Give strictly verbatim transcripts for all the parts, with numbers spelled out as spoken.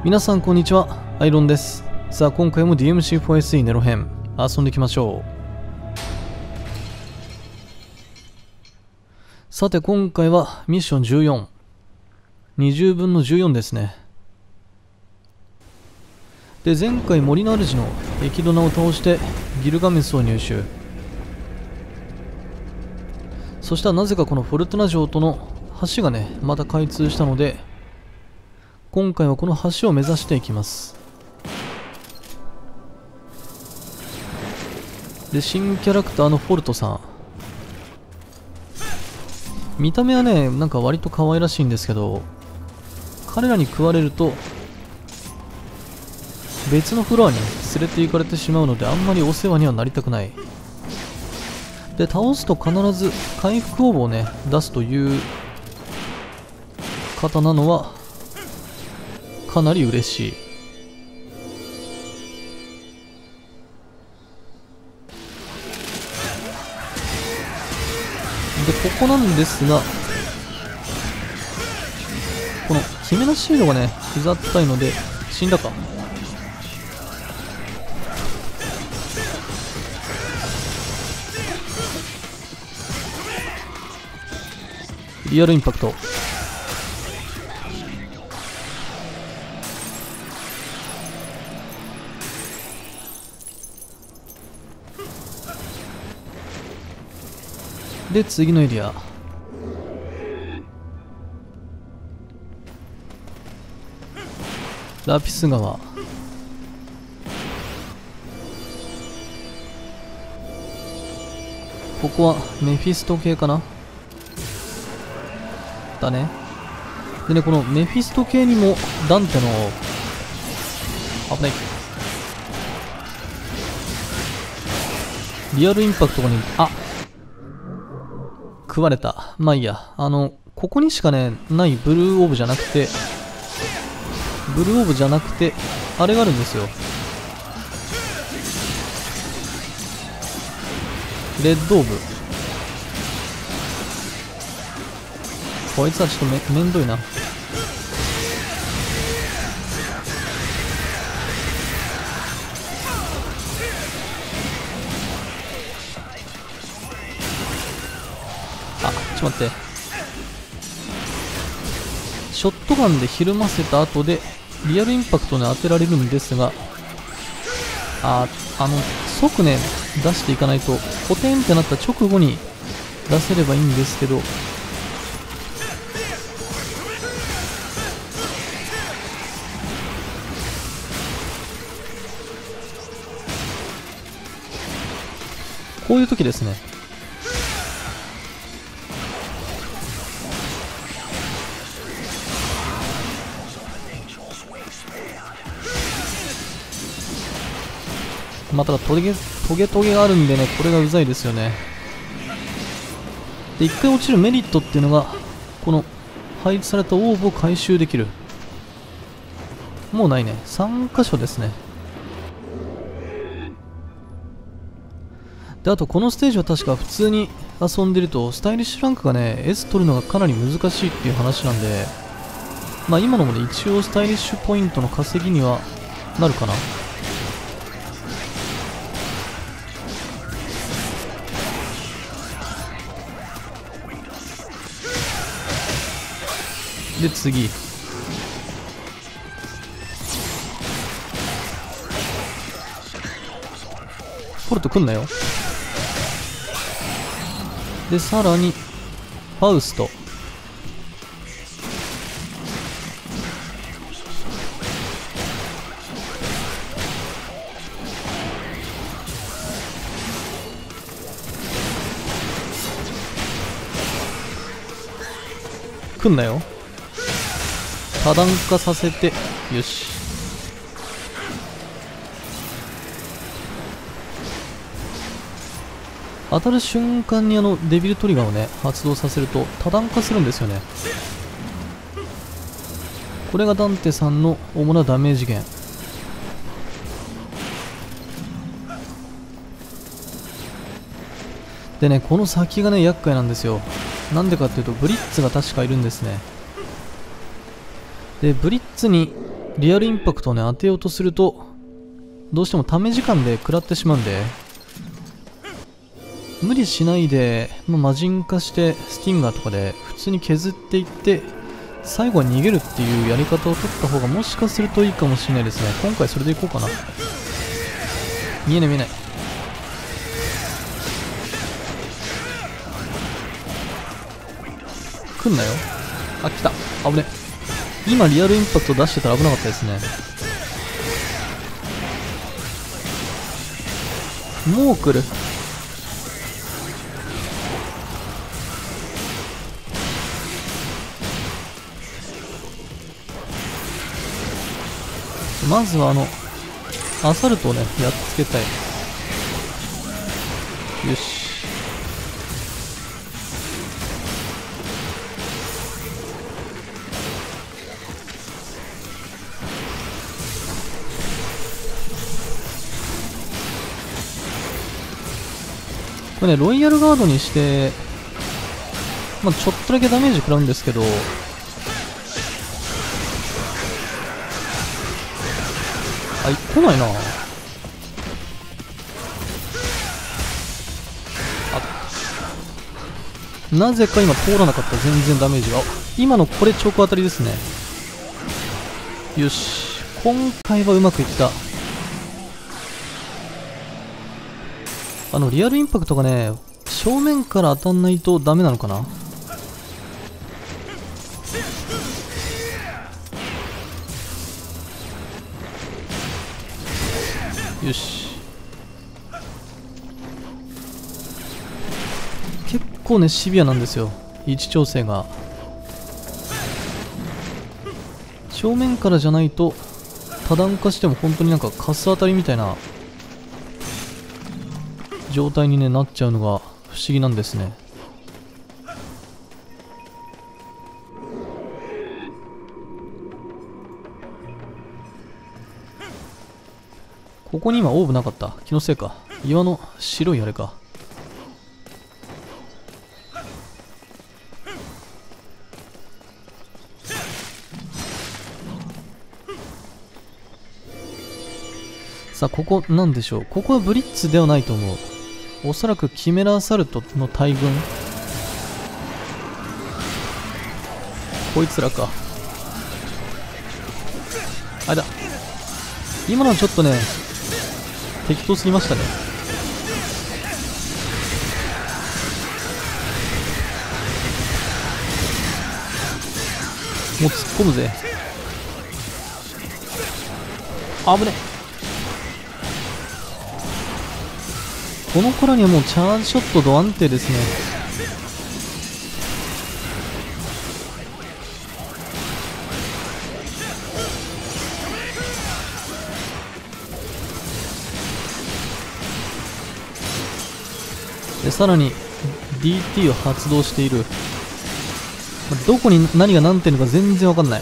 皆さんこんにちは、アイロンです。さあ今回も ディーエムシーフォーエスイー ネロ編遊んでいきましょう。さて今回はミッションじゅうよん、にじゅうぶんのじゅうよんですね。で前回森の主のエキドナを倒してギルガメスを入手。そしたらなぜかこのフォルトナ城との橋がねまた開通したので、今回はこの橋を目指していきます。で新キャラクターのフォルトさん、見た目はねなんか割と可愛らしいんですけど、彼らに食われると別のフロアに連れて行かれてしまうので、あんまりお世話にはなりたくない。で倒すと必ず回復オーブをね出すという方なのはかなり嬉しい。でここなんですが、このキメラシードがねうざったいので、死んだか。リアルインパクト。で次のエリア、ラピス川。ここはメフィスト系かなだね。でねこのメフィスト系にもダンテの危ないリアルインパクトがね、あ食われた。まあいいや。あのここにしかねないブルーオーブじゃなくてブルーオーブじゃなくてあれがあるんですよ。レッドオーブ。こいつはちょっと め, めんどいな。あ、ちょっと待って。ショットガンでひるませた後でリアルインパクトに当てられるんですが、ああの即ね出していかないと、ポテンってなった直後に出せればいいんですけど、こういう時ですね。まあ、ただトゲトゲトゲがあるんでね、これがうざいですよね。で一回落ちるメリットっていうのが、この配置されたオーブを回収できる。もうないね。さん箇所ですね。であとこのステージは確か普通に遊んでるとスタイリッシュランクがね S 取るのがかなり難しいっていう話なんで、まあ今のもね一応スタイリッシュポイントの稼ぎにはなるかな。で次フォルト来んなよ。でさらにファウスト。来んなよ。多段化させて、よし。当たる瞬間にあのデビルトリガーをね発動させると多段化するんですよね。これがダンテさんの主なダメージ源。でねこの先がね厄介なんですよ。なんでかっていうとブリッツが確かいるんですね。でブリッツにリアルインパクトをね当てようとするとどうしてもため時間で食らってしまうんで、無理しないで、まあ、魔人化してスティンガーとかで普通に削っていって最後は逃げるっていうやり方を取った方がもしかするといいかもしれないですね。今回それでいこうかな。見えない見えない。来んなよ。あ、来た。危ね。今リアルインパクト出してたら危なかったですね。もう来る。まずはあのアサルトをねやっつけたい。よし。これねロイヤルガードにしてまあちょっとだけダメージ食らうんですけど、あ、来ないな。あ、なぜか今通らなかった。全然ダメージが。今のこれ直当たりですね。よし、今回はうまくいった。あのリアルインパクトがね正面から当たんないとダメなのかな。よし。結構ねシビアなんですよ、位置調整が。正面からじゃないと多段化しても本当になんかカス当たりみたいな状態に、ね、なっちゃうのが不思議なんですね。ここに今オーブなかった。気のせいか。岩の白いあれか。さあここなんでしょう。ここはブリッツではないと思う。おそらくキメラアサルトの大群。こいつらか。あれだ。今のはちょっとね適当すぎましたね。もう突っ込むぜ。あぶね。この頃にはもうチャージショットド安定ですね。でさらに ディーティー を発動している。どこに何が何点のか全然わかんない。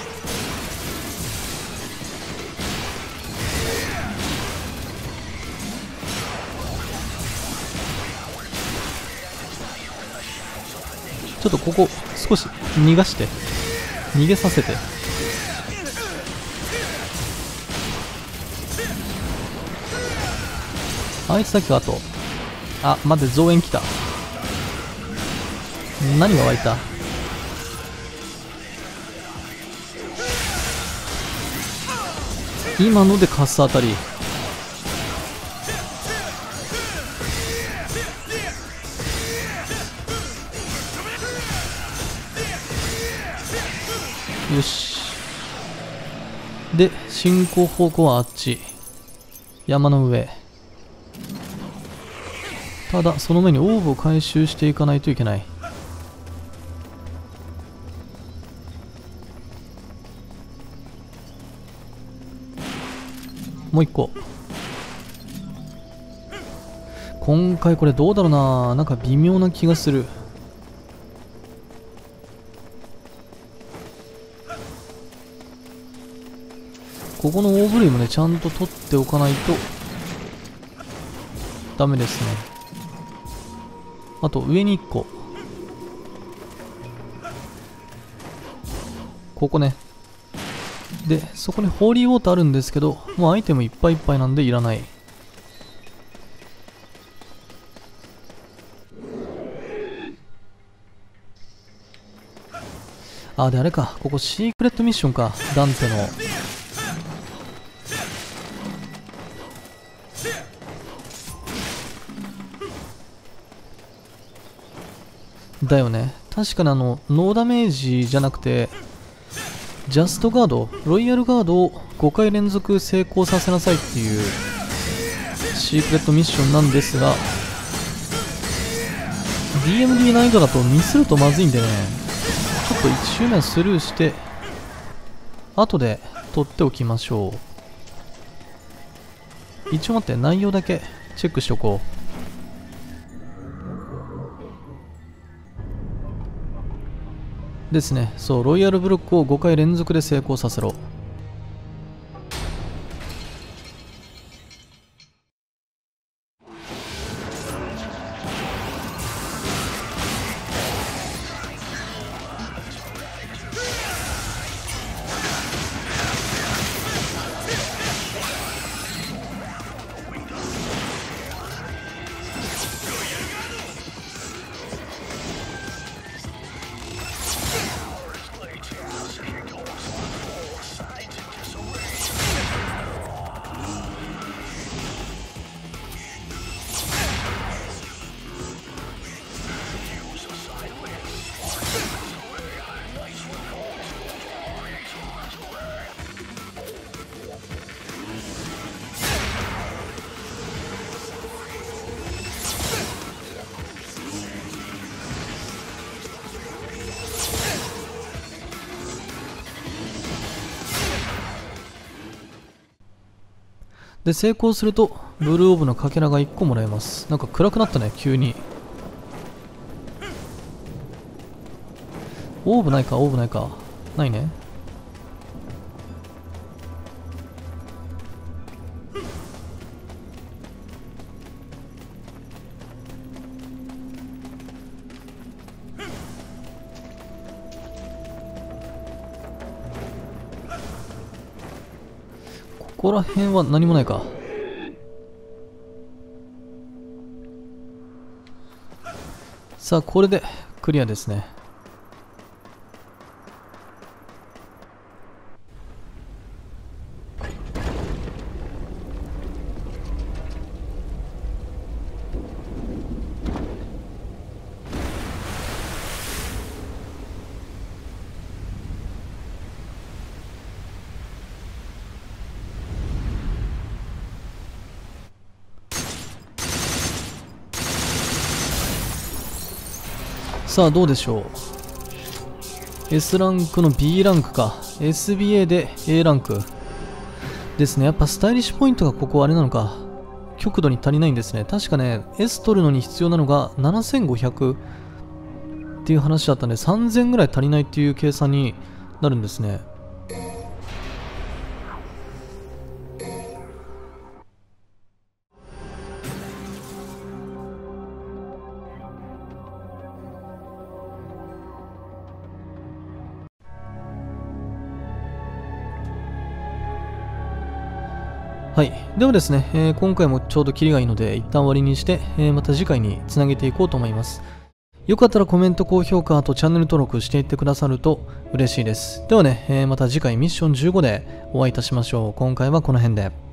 ちょっとここ少し逃がして逃げさせて。あいつだけあと、あ、待って、増援来た。何が湧いた。今のでカス当たり。よし。で進行方向はあっち、山の上。ただその前にオーブを回収していかないといけない。もう一個。今回これどうだろうな。なんか微妙な気がする。ここのオーブ類もねちゃんと取っておかないとダメですね。あと上にいっこ。ここね。 で、そこにホーリーウォーターあるんですけど、もうアイテムいっぱいいっぱいなんでいらない。あ、で、あれか。ここシークレットミッションか。ダンテの。だよね。確かにあの、ノーダメージじゃなくて、ジャストガード、ロイヤルガードをごかい連続成功させなさいっていうシークレットミッションなんですが、ディーエムディー 難易度だとミスるとまずいんでね、ちょっといち周目スルーして、後で取っておきましょう。一応待って、内容だけチェックしておこう。ですね。そう、ロイヤルブロックをごかい連続で成功させろ。で、成功すると、ブルーオーブのかけらがいっこもらえます。なんか暗くなったね、急に。オーブないか、オーブないか。ないね。ここら辺は何もないか。さあ、これでクリアですね。さあどうでしょう。 S ランクの B ランクか エスビーエー で A ランクですね。やっぱスタイリッシュポイントがここあれなのか、極度に足りないんですね。確かね S 取るのに必要なのがななせんごひゃくっていう話だったんで、さんぜんぐらい足りないっていう計算になるんですね。はい。ではですね、えー、今回もちょうどキリがいいので、一旦終わりにして、えー、また次回につなげていこうと思います。よかったらコメント、高評価、あとチャンネル登録していってくださると嬉しいです。ではね、えー、また次回ミッションじゅうごでお会いいたしましょう。今回はこの辺で。